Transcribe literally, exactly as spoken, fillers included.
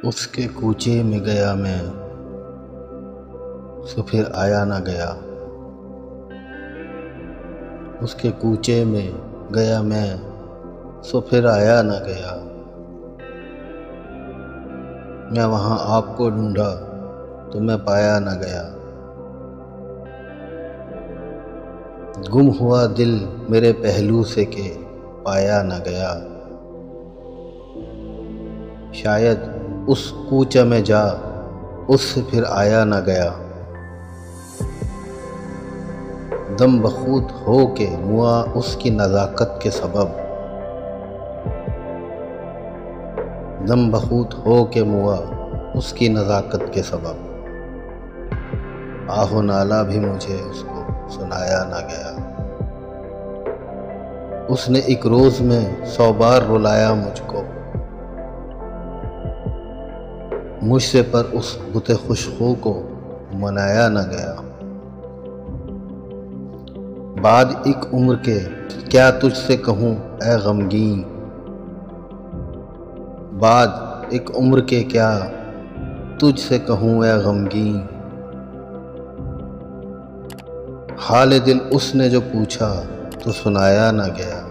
उसके कूचे में गया मैं, सो फिर आया न गया। उसके कूचे में गया मैं, सो फिर आया न गया। मैं वहाँ आपको ढूंढा तो मैं पाया न गया। गुम हुआ दिल मेरे पहलू से के पाया न गया। शायद उस कूचे में जा उससे फिर आया न गया। दम बखूद हो के मुआ उसकी नज़ाकत के सबब, दम बखूद हो के मुआ उसकी नज़ाकत के सबब। आहो नाला भी मुझे उसको सुनाया ना गया। उसने एक रोज़ में सौ बार रुलाया मुझको, मुझसे पर उस बुते खुशबू को मनाया न गया। बाद एक उम्र के क्या तुझसे कहूँ ऐ गमगीन, बाद एक उम्र के क्या तुझसे कहूँ ऐ गमगीन। हाल दिल उसने जो पूछा तो सुनाया न गया।